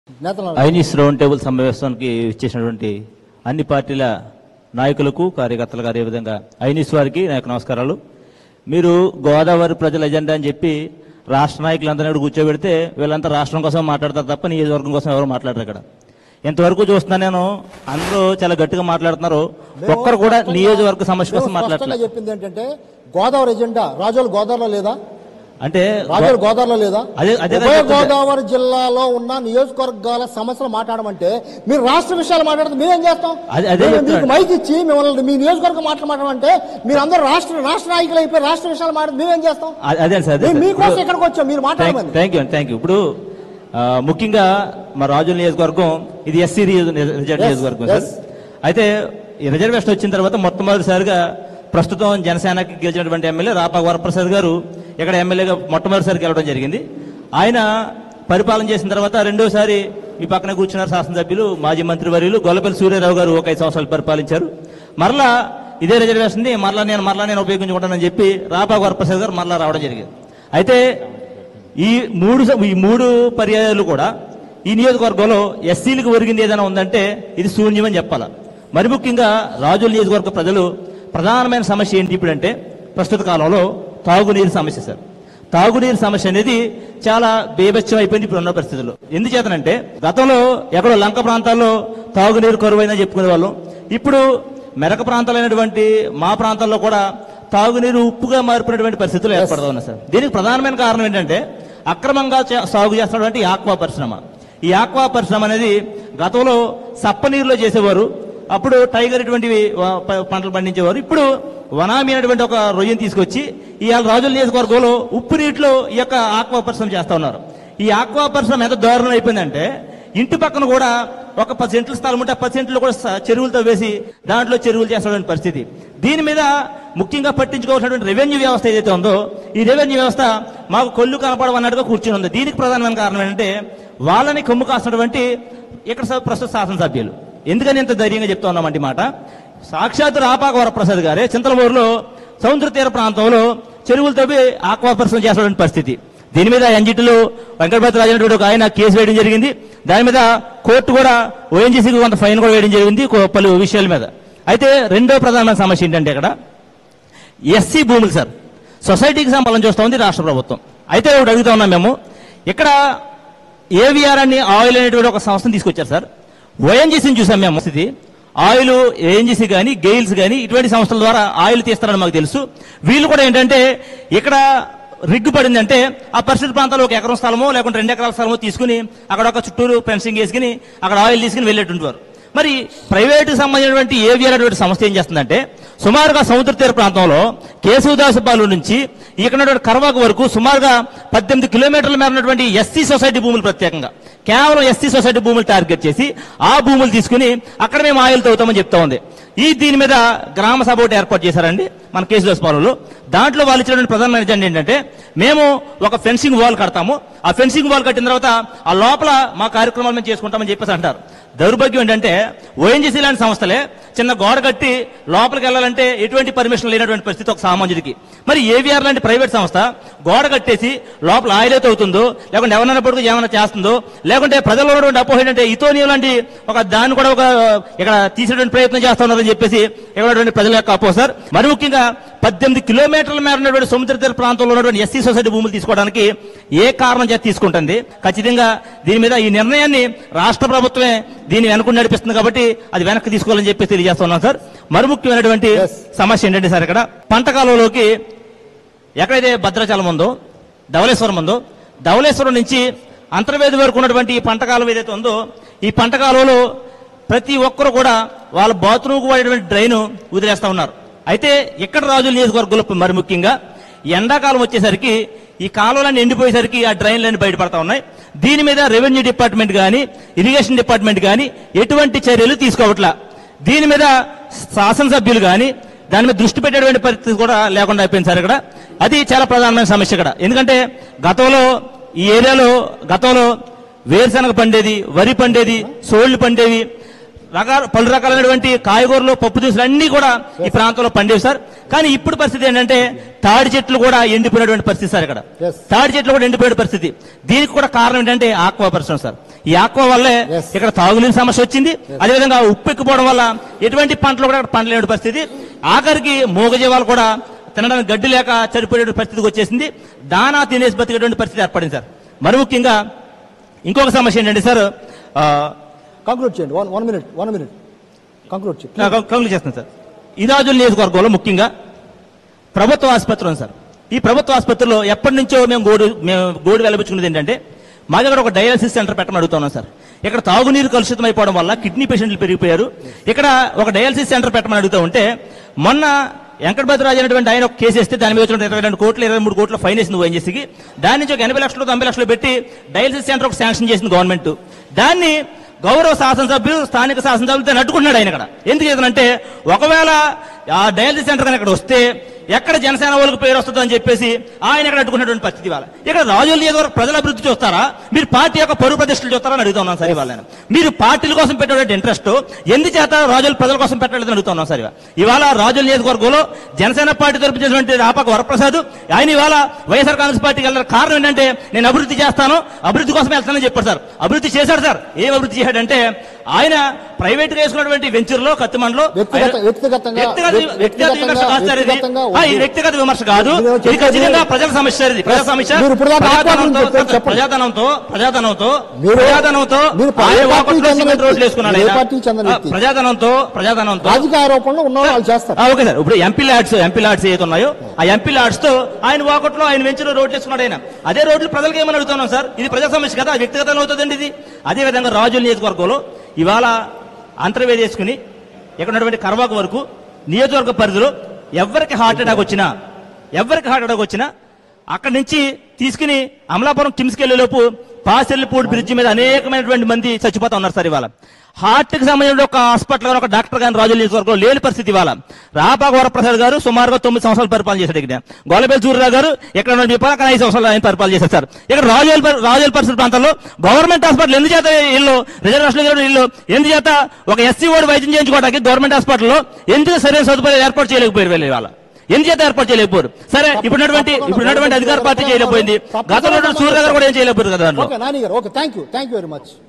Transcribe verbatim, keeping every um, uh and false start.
ఐనిస్ round table సమావేశానికి ఇచ్చేసినటువంటి అన్ని పార్టీల నాయకులకు కార్యకర్తలకు అదేవిధంగా ఐనిస్ వారికి నాకు నమస్కారాలు. మీరు గోదావరి ప్రజల ఎజెండా అని చెప్పి రాష్ట్ర నాయకులందరినీ కూర్చోబెడితే వీళ్ళంతా రాష్ట్రం కోసం మాట్లాడతారు తప్ప నియోజకవర్గం కోసం ఎవరు మాట్లాడరు. ఇక్కడ ఇంతవరకు చూస్తున్నాను నేను, అందరూ చాలా గట్టిగా మాట్లాడుతున్నారు, ఒక్కరు కూడా నియోజకవర్గ సమస్య కోసం మాట్లాడుతున్నారు. చెప్పింది ఏంటంటే గోదావరి ఎజెండా రాజోలు గోదావరిలో లేదా అంటే రాజోలు గోదావరిలో లేదా అదే అదే ఉభయ గోదావరి జిల్లాలో ఉన్న నియోజకవర్గాల సమస్యలు మాట్లాడమంటే మీరు రాష్ట్ర విషయాలు మాట్లాడితే మేమేం చేస్తాం? మీకు మైక్ ఇచ్చి మిమ్మల్ని మీ నియోజకవర్గం మాటలు మాట్లాడమంటే మీరు అందరూ రాష్ట్ర రాష్ట్ర నాయకులు అయిపోయి రాష్ట్ర విషయాలు మాట్లాడి మేమేం చేస్తాం? అదే సార్, మీకోసం ఇక్కడికి వచ్చాం, మీరు మాట్లాడమని. Thank you thank you. ఇప్పుడు ముఖ్యంగా మా రాజుల నియోజకవర్గం ఇది ఎస్సీ నియోజకవర్గం సార్. అయితే రిజర్వేషన్ వచ్చిన తర్వాత మొట్టమొదటిసారిగా ప్రస్తుతం జనసేనకి గెలిచినటువంటి ఎమ్మెల్యే రాపాక వరప్రసాద్ గారు ఇక్కడ ఎమ్మెల్యేగా మొట్టమొదటిసారి గెలవడం జరిగింది. ఆయన పరిపాలన చేసిన తర్వాత రెండోసారి ఈ పక్కన కూర్చున్నారు శాసనసభ్యులు మాజీ మంత్రివర్యులు గొల్లపల్లి సూర్యారావు గారు ఒక ఐదు సంవత్సరాలు పరిపాలించారు. మరలా ఇదే రిజర్వేషన్ని మరలా నేను మరలా నేను ఉపయోగించుకుంటానని చెప్పి రాపాక వరప్రసాద్ గారు మరలా రావడం జరిగింది. అయితే ఈ మూడు ఈ మూడు పర్యాయాలు కూడా ఈ నియోజకవర్గంలో ఎస్సీలకు ఒరిగింది ఏదైనా ఉందంటే ఇది శూన్యమని చెప్పాలి. మరి ముఖ్యంగా రాజుల నియోజకవర్గ ప్రజలు ప్రధానమైన సమస్య ఏంటి ఇప్పుడంటే ప్రస్తుత కాలంలో తాగునీరు సమస్య సార్. తాగునీరు సమస్య అనేది చాలా బేభత్సం అయిపోయింది ఇప్పుడు ఉన్న పరిస్థితుల్లో. ఎందుచేతనంటే గతంలో ఎక్కడో లంక ప్రాంతాల్లో తాగునీరు కరువైందని చెప్పుకునే వాళ్ళం. ఇప్పుడు మెరక ప్రాంతాలైనటువంటి మా ప్రాంతాల్లో కూడా తాగునీరు ఉప్పుగా మారిపోయినటువంటి పరిస్థితులు ఏర్పడతా ఉన్నాయి సార్. దీనికి ప్రధానమైన కారణం ఏంటంటే అక్రమంగా సాగు చేస్తున్నటువంటి ఆక్వా పరిశ్రమ. ఈ ఆక్వా పరిశ్రమ అనేది గతంలో సప్పనీరులో చేసేవారు, అప్పుడు టైగర్ ఇటువంటివి పంటలు పండించేవారు. ఇప్పుడు వనామీ అనేటువంటి ఒక రొయ్యను తీసుకొచ్చి ఇవాళ రాజుల నియోజకవర్గంలో ఉప్పు నీటిలో ఈ యొక్క ఆక్వా పరిశ్రమ చేస్తా ఉన్నారు. ఈ ఆక్వా పరిశ్రమ ఎంత దారుణం అయిపోయిందంటే ఇంటి పక్కన కూడా ఒక పది సెంట్ల స్థలం ఉంటే పది సెంట్లు కూడా చెరువులతో వేసి దాంట్లో చెరువులు చేస్తున్న పరిస్థితి. దీని మీద ముఖ్యంగా పట్టించుకోవాల్సినటువంటి రెవెన్యూ వ్యవస్థ ఏదైతే ఉందో ఈ రెవెన్యూ వ్యవస్థ మాకు కొల్లు కనపడమన్నట్టుగా కూర్చుని ఉంది. దీనికి ప్రధానమైన కారణం ఏంటంటే వాళ్ళని కొమ్ము కాస్తున్నటువంటి ఇక్కడ ప్రస్తుత శాసనసభ్యులు. ఎందుకని ఇంత ధైర్యంగా చెప్తా ఉన్నామంటే మాట సాక్షాత్ రాపాక వరప్రసాద్ గారే చింతలమూరులో సముద్ర తీర ప్రాంతంలో చెరువులు తవ్వి ఆక్వా పరిశ్రమ చేస్తున్న పరిస్థితి. దీని మీద ఎన్జిటిలో వెంకటపతి రాజు అనేటువంటి ఒక ఆయన కేసు వేయడం జరిగింది. దాని మీద కోర్టు కూడా ఓఎన్జీసీకి కొంత ఫైన్ కూడా వేయడం జరిగింది పలు విషయాల మీద. అయితే రెండో ప్రధానమైన సమస్య ఏంటంటే ఇక్కడ ఎస్సీ భూములు సార్. సొసైటీకి సంపాదన చూస్తూ ఉంది రాష్ట్ర ప్రభుత్వం. అయితే ఒకటి అడుగుతా ఉన్నాం మేము, ఇక్కడ ఏవిఆర్ అని ఆయిల్ అనేటువంటి ఒక సంస్థను తీసుకొచ్చారు సార్. ఓఎన్జీసీని చూసాం మేము. స్థితి ఆయిల్ ఏఎన్జీసీ కానీ గెయిల్స్ కానీ ఇటువంటి సంస్థల ద్వారా ఆయిల్ తీస్తారని మాకు తెలుసు. వీళ్ళు కూడా ఏంటంటే ఇక్కడ రిగ్గు పడిందంటే ఆ పరిస్థితి ప్రాంతాల్లో ఒక ఎకరం స్థలమో లేకుంటే రెండు ఎకరాల స్థలమో తీసుకుని అక్కడ ఒక చుట్టూరు ఫెన్సింగ్ వేసుకుని అక్కడ ఆయిల్ తీసుకుని వెళ్ళేటుంటారు. మరి ప్రైవేటుకు సంబంధించినటువంటి ఏవిఆర్ అనేటువంటి సంస్థ ఏం చేస్తుందంటే సుమారుగా సముద్ర తీర ప్రాంతంలో కేశవదాసపాలు నుంచి ఇక్కడ కర్వాకు వరకు సుమారుగా పద్దెనిమిది కిలోమీటర్ల మేర ఉన్నటువంటి ఎస్సీ సొసైటీ భూములు ప్రత్యేకంగా కేవలం ఎస్సీ సొసైటీ భూములు టార్గెట్ చేసి ఆ భూములు తీసుకుని అక్కడ మేము ఆయిల్ తవ్వుతామని చెప్తా ఉంది. ఈ దీని మీద గ్రామ సభ ఒకటి ఏర్పాటు చేశారండి మన కేశవదాసపాలలో. దాంట్లో వాళ్ళు ఇచ్చినటువంటి ప్రధానమైన ఎజెండా ఏంటంటే మేము ఒక ఫెన్సింగ్ వాల్ కడతాము, ఆ ఫెన్సింగ్ వాల్ కట్టిన తర్వాత ఆ లోపల మా కార్యక్రమాలు మేము చేసుకుంటామని చెప్పేసి అంటారు. దౌర్భాగ్యం ఏంటంటే ఓఎన్జీసీ లాంటి సంస్థలే చిన్న గోడ కట్టి లోపలికి వెళ్ళాలంటే ఎటువంటి పర్మిషన్ లేనటువంటి పరిస్థితి ఒక సామాన్యుడికి. మరి ఏవిఆర్ లాంటి ప్రైవేట్ సంస్థ గోడ కట్టేసి లోపల ఆయిల్ అయితే అవుతుందో లేకుంటే ఎవరైనా పడుకు ఏమైనా చేస్తుందో లేకుంటే ప్రజల్లో ఉన్నటువంటి అపోహ ఏంటంటే ఇతోనియం లాంటి ఒక దాన్ని కూడా ఒక ఇక్కడ తీసేటువంటి ప్రయత్నం చేస్తా ఉన్నారని చెప్పేసి ఇక్కడ ప్రజల యొక్క అపోహ సార్. మరి ముఖ్యంగా పద్దెనిమిది కిలోమీటర్ల మేర ఉన్నటువంటి సముద్ర తీర ప్రాంతంలో ఉన్నటువంటి ఎస్సీ సొసైటీ భూములు తీసుకోవడానికి ఏ కారణం చేసి తీసుకుంటుంది? ఖచ్చితంగా దీని మీద ఈ నిర్ణయాన్ని రాష్ట్ర ప్రభుత్వమే దీన్ని వెనక్కి నడిపిస్తుంది కాబట్టి అది వెనక్కి తీసుకోవాలని చెప్పి తెలియజేస్తున్నాం సార్. మరి ముఖ్యమైనటువంటి సమస్య ఏంటంటే సార్ ఇక్కడ పంట కాలంలోకి ఎక్కడైతే భద్రాచలం ఉందో ధవళేశ్వరం ఉందో ధవళేశ్వరం నుంచి అంతర్వేది వరకు ఉన్నటువంటి ఈ పంట కాలం ఏదైతే ఉందో ఈ పంట కాలంలో ప్రతి ఒక్కరు కూడా వాళ్ళ బాత్రూమ్కి వాడేటువంటి డ్రైన్ వదిలేస్తా ఉన్నారు. అయితే ఇక్కడ రాజుల నియోజకవర్గంలో మరి ముఖ్యంగా ఎండాకాలం వచ్చేసరికి ఈ కాలువలన్నీ ఎండిపోయేసరికి ఆ డ్రైన్లన్నీ బయటపడతా ఉన్నాయి. దీని మీద రెవెన్యూ డిపార్ట్మెంట్ కానీ ఇరిగేషన్ డిపార్ట్మెంట్ కానీ ఎటువంటి చర్యలు తీసుకోవట్లా. దీని మీద శాసనసభ్యులు కానీ దాని మీద దృష్టి పెట్టేటువంటి పరిస్థితి కూడా లేకుండా అయిపోయింది సార్ ఇక్కడ. అది చాలా ప్రధానమైన సమస్య ఇక్కడ. ఎందుకంటే గతంలో ఈ ఏరియాలో గతంలో వేరుశనగ పండేది, వరి పండేది, సోళ్లు పండేవి, రకాల పలు రకాలైనటువంటి కాయగూరలు పప్పు దినుసులు అన్ని కూడా ఈ ప్రాంతంలో పండేవి సార్. కానీ ఇప్పుడు పరిస్థితి ఏంటంటే తాడి చెట్లు కూడా ఎండిపోయినటువంటి పరిస్థితి సార్ ఇక్కడ. Yes. తాడి చెట్లు కూడా ఎండిపోయిన పరిస్థితి. దీనికి కూడా కారణం ఏంటంటే ఆక్వా పరిశ్రమ సార్. ఈ ఆక్వా వల్లే Yes. ఇక్కడ తాగునీరు సమస్య వచ్చింది. అదేవిధంగా ఉప్పు ఎక్కిపోవడం వల్ల ఎటువంటి పంటలు కూడా అక్కడ పండలేని పరిస్థితి. ఆఖరికి మూగజీవాలు కూడా తినడానికి గడ్డి లేక చనిపోయే పరిస్థితికి వచ్చేసింది. దానా తినేసి బతికేటువంటి పరిస్థితి ఏర్పడింది సార్. మరి ముఖ్యంగా ఇంకొక సమస్య ఏంటంటే సార్, కంక్లూడ్ చేయండి. One one minute one minute conclude చేయండి. కంక్లూడ్ చేస్తాను సార్. ఈ రాజుల నియోజకవర్గంలో ముఖ్యంగా ప్రభుత్వ ఆసుపత్రి ఉంది సార్. ఈ ప్రభుత్వ ఆసుపత్రిలో ఎప్పటి నుంచో మేము గోడు మేము గోడు వెలపించుకున్నది ఏంటంటే మా దగ్గర ఒక డయాలసిస్ సెంటర్ పెట్టమని అడుగుతున్నాం సార్. ఇక్కడ తాగునీరు కలుషితం అయిపోవడం వల్ల కిడ్నీ పేషెంట్లు పెరిగిపోయారు. ఇక్కడ ఒక డయాలసిస్ సెంటర్ పెట్టమని అడుగుతూ ఉంటే మొన్న వెంకటభద్రరాజు అనేటువంటి ఆయన ఒక కేసు వేస్తే దాని మీద వచ్చిన ఇరవై రెండు కోట్లు ఇరవై మూడు కోట్ల ఫైన్ వేసింది ఓఎన్జీసీకి. దాని నుంచి ఒక ఎనభై లక్షలు తొంభై లక్షలు పెట్టి డయాలసిస్ సెంటర్ ఒక శాంక్షన్ చేసింది గవర్నమెంట్. దాన్ని గౌరవ శాసనసభ్యులు స్థానిక శాసనసభ్యులు దాన్ని అడ్డుకుంటున్నాడు ఆయన ఇక్కడ. ఎందుకు చేతనంటే ఒకవేళ ఆ డయాలసిస్ సెంటర్ కానీ ఇక్కడ వస్తే ఎక్కడ జనసేన వాళ్ళకి పేరు వస్తుందో అని చెప్పేసి ఆయన ఇక్కడ అడ్డుకున్నటువంటి పరిస్థితి. ఇవాళ ఇక్కడ రాజుల నియోజకవర్గ ప్రజల అభివృద్ధి చూస్తారా, మీరు పార్టీ యొక్క పరువు ప్రతిష్టలు చూస్తారని అడుగుతున్నాం సార్. ఇవాళ మీరు పార్టీల కోసం పెట్టేటువంటి ఇంట్రెస్ట్ ఎందుచేత రాజుల ప్రజల కోసం పెట్టలేదని అడుగుతున్నాం సార్. ఇవాళ రాజుల నియోజకవర్గంలో జనసేన పార్టీ తరపు చేసినటువంటి రాపాక వరప్రసాద్ ఆయన ఇవాళ వైఎస్ఆర్ కాంగ్రెస్ పార్టీకి వెళ్ళిన కారణం ఏంటంటే నేను అభివృద్ధి చేస్తాను, అభివృద్ధి కోసం వెళ్తానని చెప్పారు సార్. అభివృద్ధి చేశాడు సార్. ఏం అభివృద్ధి చేశాడంటే ఆయన ప్రైవేట్ గా వేసుకున్నటువంటి వెంచర్ లో కత్తిమండలో వ్యక్తిగత విమర్శ కాదు సార్. ఇది ఈ వ్యక్తిగత విమర్శ కాదు, ఇది ఖచ్చితంగా ప్రజల సమస్య. ఇది ప్రజా సమస్య. ప్రజాధనంతో ప్రజాధనంతో ప్రజాధనంతో ప్రజాధనంతో ఆయన వాకట్లో సిమెంట్ రోడ్లు వేసుకున్నాడు. ప్రజాధనంతో ప్రజాధనంతో రాజకీయ ఆరోపణలు ఉన్న వాళ్ళు చేస్తారు. Okay sir. ఇప్పుడు ఎంపీ ల్యాడ్స్ ఎంపీ ల్యాడ్స్ ఏదైతే ఉన్నాయో ఆ ఎంపీ ల్యాడ్స్ తో ఆయన వాకట్లో ఆయన వెంచర్ రోడ్లు వేసుకున్నాడు. ఆయన అదే రోడ్లు ప్రజలకు ఏమని అడుగుతున్నాం సార్. ఇది ప్రజా సమస్య కదా, వ్యక్తిగతంగా అవుతుందండి ఇది. అదే విధంగా రాజుల నియోజకవర్గంలో ఇవాళ అంతర్వేది వేసుకుని ఇక్కడ ఉన్నటువంటి కర్వాకు వరకు నియోజకవర్గ పరిధిలో ఎవరికి హార్ట్ అటాక్ వచ్చినా ఎవరికి హార్ట్ అటాక్ వచ్చినా అక్కడి నుంచి తీసుకుని అమలాపురం కిమ్స్కి వెళ్లే లోపు పాసెల్లిపూడి బ్రిడ్జి మీద అనేకమైనటువంటి మంది చచ్చిపోతా ఉన్నారు సార్. ఇవాళ హార్ట్ కి సంబంధించిన ఒక హాస్పిటల్ గానీ ఒక డాక్టర్ గానీ రాజుల నియోజకవర్గంలో లేని పరిస్థితి. ఇవాళ రాపాక వరప్రసాద్ గారు సుమారుగా తొమ్మిది సంవత్సరాలు పరిపాలన చేశాడు. ఇక్కడ గోలబేల్ సూర్యరావు గారు ఇక్కడ విపాక ఐదు సంవత్సరాలు ఆయన పరిపాలన చేశారు సార్. ఇక్కడ రాజుల రాజుల పరిస్థితి ప్రాంతాల్లో గవర్నమెంట్ హాస్పిటల్ ఎందుచేత ఇల్లు రిజర్వేషన్ ఇల్లు ఎందుచేత ఒక ఎస్సీ ఓడి వైద్యం చేయించుకోవడానికి గవర్నమెంట్ హాస్పిటల్లో ఎందుకు సరైన సదుపాయాలు ఏర్పాటు చేయలేకపోయారు వెళ్ళి ఇవాళ ఎందుచేత ఏర్పాటు చేయలేకపోయారు. సరే ఇప్పుడున్నటువంటి ఇప్పుడున్నటువంటి అధికార పార్టీ చేయలేకపోయింది, గతంలో సూర్యరావు గారు కూడా ఏం చేయలేకపోయారు కదా. ఓకే నాని గారు, okay thank you thank you very much.